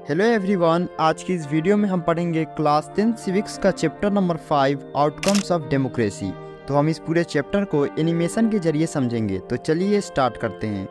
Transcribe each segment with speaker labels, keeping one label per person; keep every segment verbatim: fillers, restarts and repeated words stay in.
Speaker 1: Hello everyone, आज की इस वीडियो में हम पढ़ेंगे क्लास टेंथ सिविक्स का chapter number five outcomes of democracy. तो हम इस पूरे चैप्टर को एनिमेशन के जरिए समझेंगे। तो चलिए स्टार्ट करते हैं।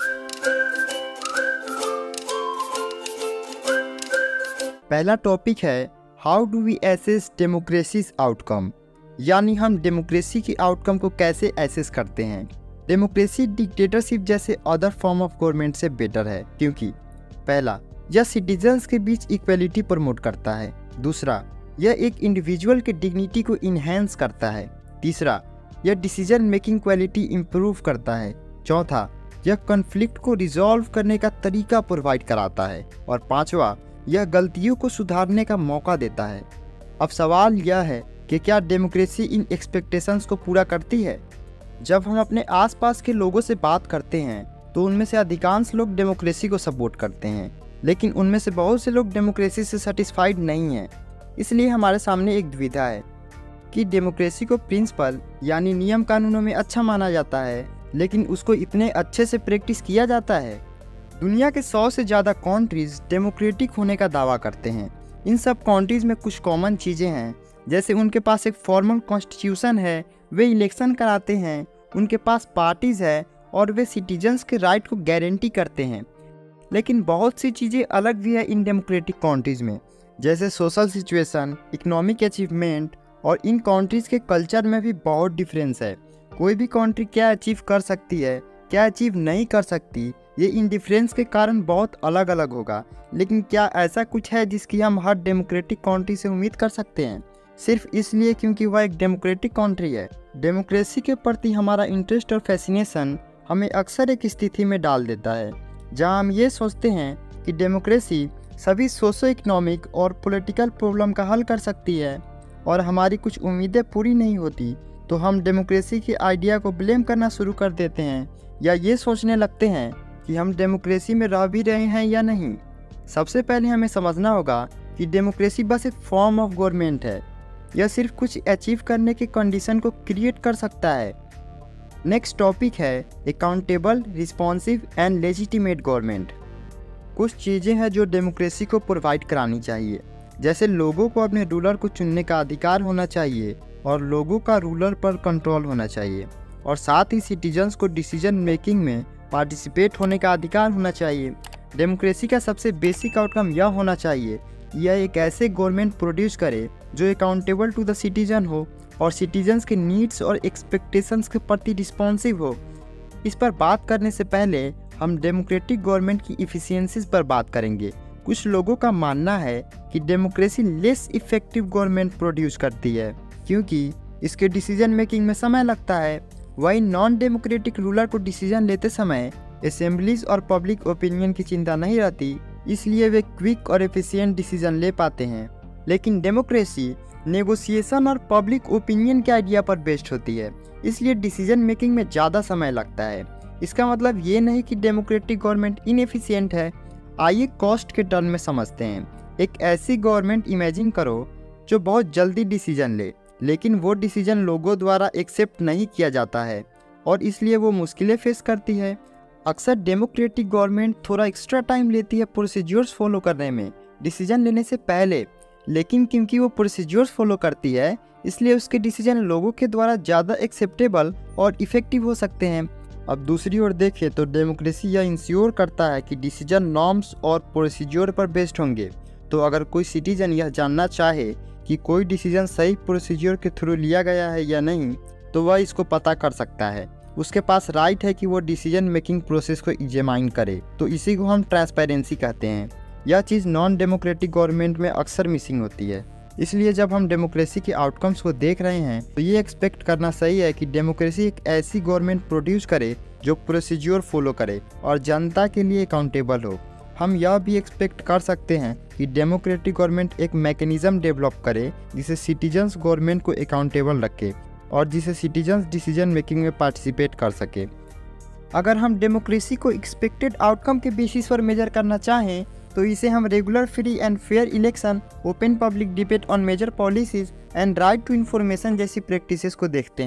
Speaker 1: पहला टॉपिक है how do we assess democracies outcome, यानी हम डेमोक्रेसी की आउटकम को कैसे एसेस करते हैं। डेमोक्रेसी डिक्टेटरशिप जैसे अदर फॉर्म ऑफ गवर्नमेंट से बेटर है, क्योंकि पहला, यह सिटीजन्स के बीच इक्वलिटी प्रमोट करता है। दूसरा, यह एक इंडिविजुअल के डिग्निटी को इन्हेंस करता है। तीसरा, यह डिसीजन मेकिंग क्वालिटी इंप्रूव करता है। चौथा, यह कॉन्फ्लिक्ट को रिजॉल्व करने का तरीका प्रोवाइड कराता है। और पांचवा, यह गलतियों को सुधारने का मौका देता है। अब सवाल यह है कि क्या डेमोक्रेसी इन एक्सपेक्टेशंस को पूरा करती है। जब हम अपने आसपास के लोगों से बात करते हैं तो उनमें से अधिकांश लोग डेमोक्रेसी को सपोर्ट करते हैं, लेकिन उनमें से बहुत से लोग डेमोक्रेसी से सेटिस्फाइड नहीं हैं। इसलिए हमारे सामने एक दुविधा है कि डेमोक्रेसी को प्रिंसिपल यानी नियम कानूनों में अच्छा माना जाता है, लेकिन उसको इतने अच्छे से प्रैक्टिस किया जाता है। दुनिया के सौ से ज़्यादा कंट्रीज डेमोक्रेटिक होने का दावा करते हैं। इन सब कंट्रीज में कुछ कॉमन चीज़ें हैं, जैसे उनके पास एक फॉर्मल कॉन्स्टिट्यूशन है, वे इलेक्शन कराते हैं, उनके पास पार्टीज़ है और वे सिटीजन्स के राइट को गारंटी करते हैं। लेकिन बहुत सी चीज़ें अलग भी है इन डेमोक्रेटिक कंट्रीज़ में, जैसे सोशल सिचुएशन, इकोनॉमिक अचीवमेंट, और इन कंट्रीज़ के कल्चर में भी बहुत डिफरेंस है। कोई भी कंट्री क्या अचीव कर सकती है, क्या अचीव नहीं कर सकती, ये इन डिफरेंस के कारण बहुत अलग अलग होगा। लेकिन क्या ऐसा कुछ है जिसकी हम हर डेमोक्रेटिक कंट्री से उम्मीद कर सकते हैं, सिर्फ इसलिए क्योंकि वह एक डेमोक्रेटिक कंट्री है। डेमोक्रेसी के प्रति हमारा इंटरेस्ट और फैसिनेशन हमें अक्सर एक स्थिति में डाल देता है जहां हम ये सोचते हैं कि डेमोक्रेसी सभी सोशो इकोनॉमिक और पॉलिटिकल प्रॉब्लम का हल कर सकती है, और हमारी कुछ उम्मीदें पूरी नहीं होती तो हम डेमोक्रेसी के आइडिया को ब्लेम करना शुरू कर देते हैं, या ये सोचने लगते हैं कि हम डेमोक्रेसी में रह भी रहे हैं या नहीं। सबसे पहले हमें समझना होगा कि डेमोक्रेसी बस एक फॉर्म ऑफ गवर्नमेंट है। यह सिर्फ कुछ अचीव करने के कंडीशन को क्रिएट कर सकता है। नेक्स्ट टॉपिक है accountable, responsive and legitimate government. कुछ चीज़ें हैं जो डेमोक्रेसी को प्रोवाइड करानी चाहिए, जैसे लोगों को अपने रूलर को चुनने का अधिकार होना चाहिए और लोगों का रूलर पर कंट्रोल होना चाहिए, और साथ ही सिटीजन्स को डिसीजन मेकिंग में पार्टिसिपेट होने का अधिकार होना चाहिए। डेमोक्रेसी का सबसे बेसिक आउटकम यह होना चाहिए, यह एक ऐसे गवर्नमेंट प्रोड्यूस करे जो अकाउंटेबल टू द सिटीजन हो और सिटीजन्स के नीड्स और एक्सपेक्टेशंस के प्रति रिस्पॉन्सिव हो। इस पर बात करने से पहले हम डेमोक्रेटिक गवर्नमेंट की इफ़िशियंसीज पर बात करेंगे। कुछ लोगों का मानना है कि democracy less effective government produce करती है, क्योंकि इसके डिसीजन मेकिंग में समय लगता है। वही नॉन डेमोक्रेटिक रूलर को डिसीजन लेते समय असेंबलीज और पब्लिक ओपिनियन की चिंता नहीं रहती, इसलिए वे क्विक और एफिशिएंट डिसीजन ले पाते हैं। लेकिन डेमोक्रेसी नेगोशिएशन और पब्लिक ओपिनियन के आइडिया पर बेस्ड होती है, इसलिए डिसीजन मेकिंग में ज़्यादा समय लगता है। इसका मतलब ये नहीं कि डेमोक्रेटिक गवर्नमेंट इनएफिशिएंट है। आइए कॉस्ट के टर्म में समझते हैं। एक ऐसी गवर्नमेंट इमेजिन करो जो बहुत जल्दी डिसीजन ले, लेकिन वो डिसीजन लोगों द्वारा एक्सेप्ट नहीं किया जाता है और इसलिए वो मुश्किलें फेस करती है। अक्सर डेमोक्रेटिक गवर्नमेंट थोड़ा एक्स्ट्रा टाइम लेती है प्रोसीजर्स फॉलो करने में डिसीजन लेने से पहले, लेकिन क्योंकि वो प्रोसीजर्स फॉलो करती है इसलिए उसके डिसीजन लोगों के द्वारा ज़्यादा एक्सेप्टेबल और इफ़ेक्टिव हो सकते हैं। अब दूसरी ओर देखें तो डेमोक्रेसी यह इंश्योर करता है कि डिसीजन नॉर्म्स और प्रोसीजर पर बेस्ड होंगे। तो अगर कोई सिटीजन यह जानना चाहे कि कोई डिसीजन सही प्रोसीजर के थ्रू लिया गया है या नहीं, तो वह इसको पता कर सकता है। उसके पास राइट है कि वो डिसीजन मेकिंग प्रोसेस को एग्जामिन करे। तो इसी को हम ट्रांसपेरेंसी कहते हैं। यह चीज़ नॉन डेमोक्रेटिक गवर्नमेंट में अक्सर मिसिंग होती है। इसलिए जब हम डेमोक्रेसी के आउटकम्स को देख रहे हैं तो ये एक्सपेक्ट करना सही है कि डेमोक्रेसी एक ऐसी गवर्नमेंट प्रोड्यूस करे जो प्रोसीजर फॉलो करे और जनता के लिए अकाउंटेबल हो। हम यह भी एक्सपेक्ट कर सकते हैं कि डेमोक्रेटिक गवर्नमेंट एक मैकेनिज्म डेवलप करे जिसे सिटीजन्स गवर्नमेंट को अकाउंटेबल रखे और जिसे सिटीजन्स डिसीजन मेकिंग में पार्टिसिपेट कर सके। अगर हम डेमोक्रेसी को एक्सपेक्टेड आउटकम के बेसिस पर मेजर करना चाहें तो इसे हम regular, free and fair election, open public debate on major policies and right to information जैसी प्रैक्टिसेस को देखते हैं।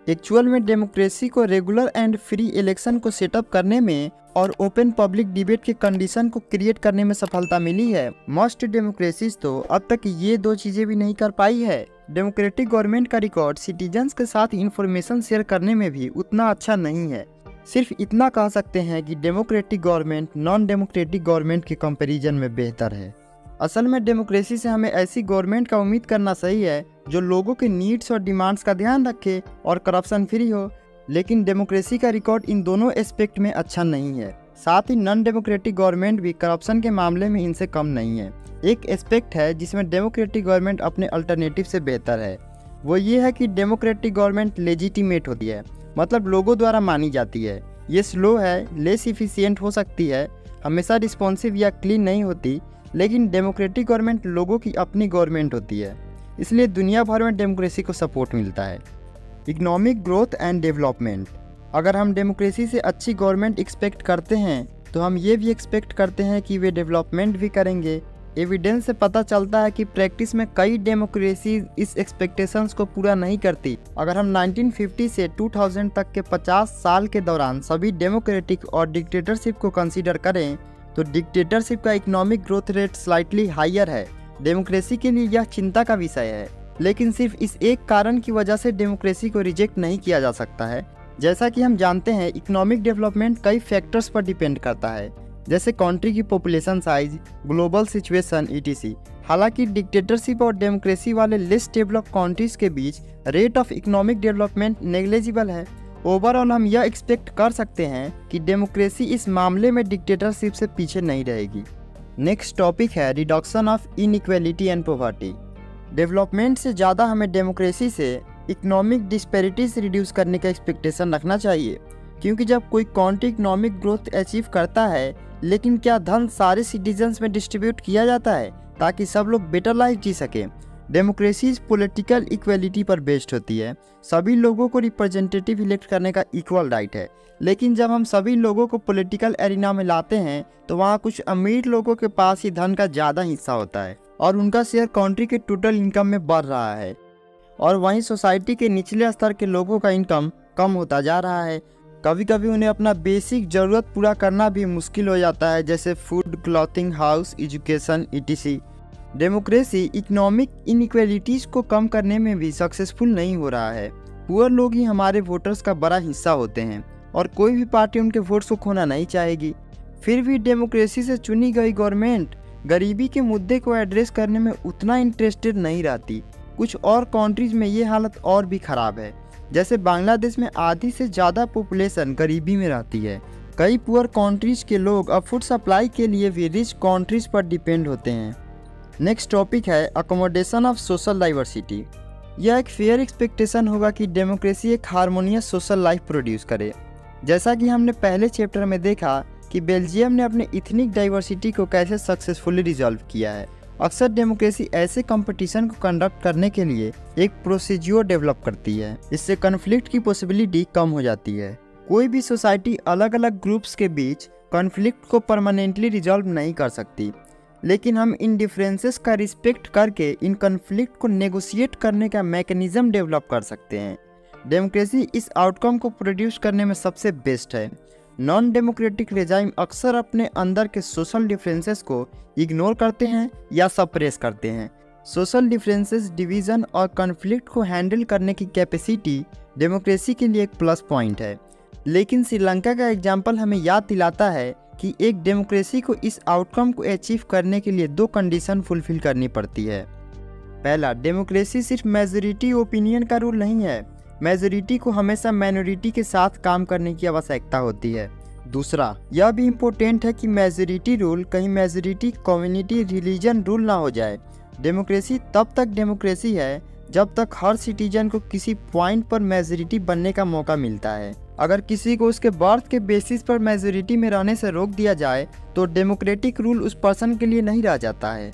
Speaker 1: एक्चुअल में डेमोक्रेसी को रेगुलर एंड फ्री इलेक्शन को सेटअप करने में और ओपन पब्लिक डिबेट के कंडीशन को क्रिएट करने में सफलता मिली है। मोस्ट डेमोक्रेसीज तो अब तक ये दो चीज़ें भी नहीं कर पाई है। डेमोक्रेटिक गवर्नमेंट का रिकॉर्ड सिटीजन्स के साथ इंफॉर्मेशन शेयर करने में भी उतना अच्छा नहीं है। सिर्फ इतना कह सकते हैं कि democratic government non democratic government के कंपैरिजन में बेहतर है। असल में डेमोक्रेसी से हमें ऐसी गवर्नमेंट का उम्मीद करना सही है जो लोगों के नीड्स और डिमांड्स का ध्यान रखे और करप्शन फ्री हो। लेकिन डेमोक्रेसी का रिकॉर्ड इन दोनों एस्पेक्ट में अच्छा नहीं है। साथ ही नॉन डेमोक्रेटिक गवर्नमेंट भी करप्शन के मामले में इनसे कम नहीं है। एक एस्पेक्ट है जिसमें डेमोक्रेटिक गवर्नमेंट अपने अल्टरनेटिव से बेहतर है, वो ये है कि डेमोक्रेटिक गवर्नमेंट लेजिटिमेट होती है, मतलब लोगों द्वारा मानी जाती है। ये स्लो है, लेस इफिशियंट हो सकती है, हमेशा रिस्पॉन्सिव या क्लीन नहीं होती। लेकिन डेमोक्रेटिक गवर्नमेंट लोगों की अपनी गवर्नमेंट होती है, इसलिए दुनिया भर में डेमोक्रेसी को सपोर्ट मिलता है। Economic growth and development. अगर हम डेमोक्रेसी से अच्छी गवर्नमेंट एक्सपेक्ट करते हैं तो हम ये भी एक्सपेक्ट करते हैं कि वे डेवलपमेंट भी करेंगे। एविडेंस से पता चलता है कि प्रैक्टिस में कई डेमोक्रेसी इस एक्सपेक्टेशंस को पूरा नहीं करती। अगर हम नाइनटीन फिफ्टी से टू थाउज़ेंड तक के पचास साल के दौरान सभी डेमोक्रेटिक और डिक्टेटरशिप को कंसीडर करें तो डिक्टेटरशिप का economic growth rate slightly higher है। डेमोक्रेसी के लिए यह चिंता का विषय है, लेकिन सिर्फ इस एक कारण की वजह से डेमोक्रेसी को रिजेक्ट नहीं किया जा सकता है। जैसा कि हम जानते हैं, इकोनॉमिक डेवलपमेंट कई फैक्टर्स पर डिपेंड करता है, जैसे कंट्री की population size, global situation ETC. हालांकि डिक्टेटरशिप और डेमोक्रेसी वाले लेस डेवलप्ड कंट्रीज के बीच rate of economic development negligible है। ओवरऑल हम यह एक्सपेक्ट कर सकते हैं कि डेमोक्रेसी इस मामले में डिक्टेटरशिप से पीछे नहीं रहेगी। नेक्स्ट टॉपिक है reduction of inequality and poverty. Development से ज़्यादा हमें डेमोक्रेसी से इकोनॉमिक डिस्पैरिटीज रिड्यूस करने का एक्सपेक्टेशन रखना चाहिए, क्योंकि जब कोई कंट्री इकोनॉमिक ग्रोथ अचीव करता है, लेकिन क्या धन सारे सिटीजन्स में डिस्ट्रीब्यूट किया जाता है ताकि सब लोग बेटर लाइफ जी सकें? डेमोक्रेसी पॉलिटिकल इक्वलिटी पर बेस्ड होती है। सभी लोगों को रिप्रेजेंटेटिव इलेक्ट करने का इक्वल राइट है, लेकिन जब हम सभी लोगों को पॉलिटिकल एरिना में लाते हैं तो वहाँ कुछ अमीर लोगों के पास ही धन का ज़्यादा हिस्सा होता है और उनका शेयर कंट्री के टोटल इनकम में बढ़ रहा है, और वहीं सोसाइटी के निचले स्तर के लोगों का इनकम कम होता जा रहा है। कभी कभी उन्हें अपना बेसिक ज़रूरत पूरा करना भी मुश्किल हो जाता है, जैसे food, clothing, house, education ETC. Democracy economic inequalities को कम करने में भी सक्सेसफुल नहीं हो रहा है। पुअर लोग ही हमारे वोटर्स का बड़ा हिस्सा होते हैं और कोई भी पार्टी उनके वोट्स को खोना नहीं चाहेगी। फिर भी डेमोक्रेसी से चुनी गई गवर्नमेंट गरीबी के मुद्दे को एड्रेस करने में उतना इंटरेस्टेड नहीं रहती। कुछ और कंट्रीज में ये हालत और भी ख़राब है, जैसे बांग्लादेश में आधी से ज़्यादा पॉपुलेशन गरीबी में रहती है। कई पुअर कंट्रीज के लोग अब फूड सप्लाई के लिए भी रिच कंट्रीज पर डिपेंड होते हैं। नेक्स्ट टॉपिक है अकोमोडेशन ऑफ सोशल डाइवर्सिटी। यह एक फेयर एक्सपेक्टेशन होगा कि डेमोक्रेसी एक हार्मोनियस सोशल लाइफ प्रोड्यूस करे। जैसा कि हमने पहले चैप्टर में देखा कि बेल्जियम ने अपने इथनिक डाइवर्सिटी को कैसे सक्सेसफुली रिजॉल्व किया है। अक्सर डेमोक्रेसी ऐसे कंपटीशन को कंडक्ट करने के लिए एक प्रोसीज्योर डेवलप करती है, इससे कन्फ्लिक्ट की पॉसिबिलिटी कम हो जाती है। कोई भी सोसाइटी अलग अलग ग्रुप्स के बीच कन्फ्लिक्ट को परमानेंटली रिजॉल्व नहीं कर सकती, लेकिन हम इन डिफरेंसेस का रिस्पेक्ट करके इन कन्फ्लिक्ट को नेगोशिएट करने का मैकेनिज्म डेवलप कर सकते हैं। डेमोक्रेसी इस आउटकम को प्रोड्यूस करने में सबसे बेस्ट है। नॉन डेमोक्रेटिक रेजाइम अक्सर अपने अंदर के सोशल डिफरेंसेस को इग्नोर करते हैं या सप्रेस करते हैं। सोशल डिफरेंसेस, डिवीज़न और कन्फ्लिक्ट को हैंडल करने की कैपेसिटी डेमोक्रेसी के लिए एक प्लस पॉइंट है। लेकिन श्रीलंका का एग्जाम्पल हमें याद दिलाता है कि एक डेमोक्रेसी को इस आउटकम को अचीव करने के लिए दो कंडीशन फुलफिल करनी पड़ती है। पहला, डेमोक्रेसी सिर्फ मेजॉरिटी ओपिनियन का रूल नहीं है। मेजॉरिटी को हमेशा माइनॉरिटी के साथ काम करने की आवश्यकता होती है। दूसरा, यह भी इम्पोर्टेंट है कि मेजॉरिटी रूल कहीं मेजॉरिटी कम्युनिटी रिलीजन रूल ना हो जाए। डेमोक्रेसी तब तक डेमोक्रेसी है जब तक हर सिटीजन को किसी पॉइंट पर मेजॉरिटी बनने का मौका मिलता है। अगर किसी को उसके बर्थ के बेसिस पर मेजॉरिटी में रहने से रोक दिया जाए तो डेमोक्रेटिक रूल उस पर्सन के लिए नहीं रह जाता है।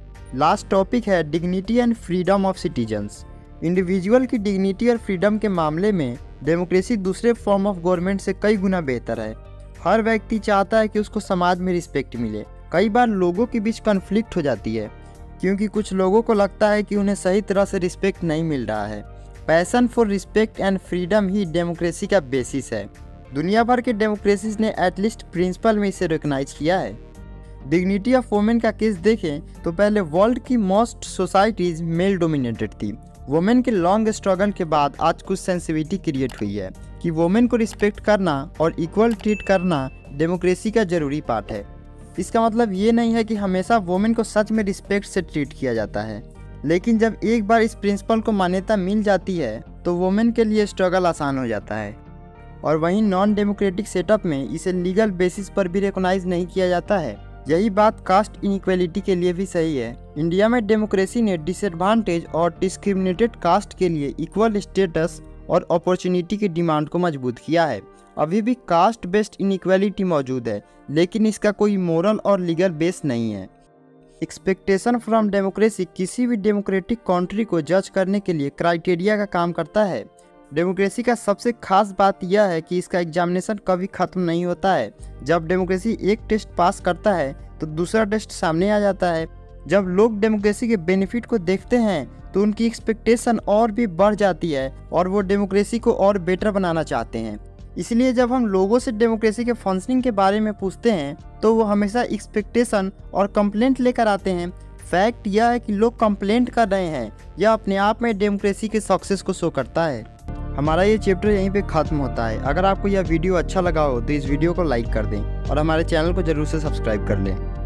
Speaker 1: लास्ट टॉपिक है dignity and freedom of citizens. Individual की डिग्निटी और फ्रीडम के मामले में डेमोक्रेसी दूसरे फॉर्म ऑफ गवर्नमेंट से कई गुना बेहतर है। हर व्यक्ति चाहता है कि उसको समाज में रिस्पेक्ट मिले। कई बार लोगों के बीच कन्फ्लिक्ट हो जाती है क्योंकि कुछ लोगों को लगता है कि उन्हें सही तरह से रिस्पेक्ट नहीं मिल रहा है। Passion for respect and freedom ही डेमोक्रेसी का बेसिस है। दुनिया भर के डेमोक्रेसीज ने एटलीस्ट प्रिंसिपल में इसे रिकॉग्नाइज किया है। डिग्निटी ऑफ वुमेन का केस देखें तो पहले वर्ल्ड की मोस्ट सोसाइटीज मेल डोमिनेटेड थी। वुमेन के लॉन्ग स्ट्रगल के बाद आज कुछ सेंसिटिविटी क्रिएट हुई है कि वुमेन को रिस्पेक्ट करना और इक्वल ट्रीट करना डेमोक्रेसी का जरूरी पार्ट है। इसका मतलब ये नहीं है कि हमेशा वुमेन को सच में रिस्पेक्ट से ट्रीट किया जाता है, लेकिन जब एक बार इस प्रिंसिपल को मान्यता मिल जाती है तो वुमेन के लिए स्ट्रगल आसान हो जाता है। और वहीं नॉन डेमोक्रेटिक सेटअप में इसे लीगल बेसिस पर भी रिकॉग्नाइज नहीं किया जाता है। यही बात कास्ट इनइक्वालिटी के लिए भी सही है। इंडिया में डेमोक्रेसी ने डिसएडवांटेज और डिस्क्रिमिनेटेड कास्ट के लिए इक्वल स्टेटस और अपॉर्चुनिटी की डिमांड को मजबूत किया है। अभी भी कास्ट बेस्ड इनइक्वालिटी मौजूद है, लेकिन इसका कोई मोरल और लीगल बेस नहीं है। एक्सपेक्टेशन फ्रॉम डेमोक्रेसी किसी भी डेमोक्रेटिक कंट्री को जज करने के लिए क्राइटेरिया का काम करता है। डेमोक्रेसी का सबसे खास बात यह है कि इसका एग्जामिनेशन कभी खत्म नहीं होता है। जब डेमोक्रेसी एक टेस्ट पास करता है तो दूसरा टेस्ट सामने आ जाता है। जब लोग डेमोक्रेसी के बेनिफिट को देखते हैं तो उनकी एक्सपेक्टेशन और भी बढ़ जाती है और वो डेमोक्रेसी को और बेटर बनाना चाहते हैं। इसलिए जब हम लोगों से डेमोक्रेसी के फंक्शनिंग के बारे में पूछते हैं तो वो हमेशा एक्सपेक्टेशन और कंप्लेंट लेकर आते हैं। फैक्ट यह है कि लोग कंप्लेंट कर रहे हैं, यह अपने आप में डेमोक्रेसी के सक्सेस को शो करता है। हमारा ये चैप्टर यहीं पे ख़त्म होता है। अगर आपको यह वीडियो अच्छा लगा हो तो इस वीडियो को लाइक कर दें और हमारे चैनल को ज़रूर से सब्सक्राइब कर लें।